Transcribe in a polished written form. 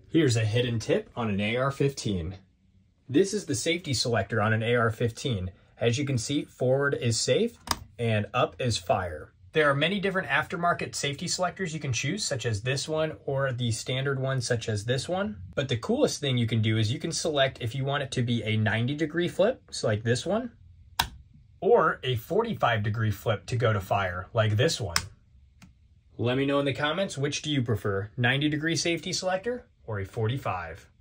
Here's a hidden tip on an AR-15. This is the safety selector on an AR-15. As you can see, forward is safe and up is fire. There are many different aftermarket safety selectors you can choose, such as this one or the standard one such as this one. But the coolest thing you can do is you can select if you want it to be a 90-degree flip, so like this one, or a 45-degree flip to go to fire, like this one. Let me know in the comments, which do you prefer, 90-degree safety selector or a 45?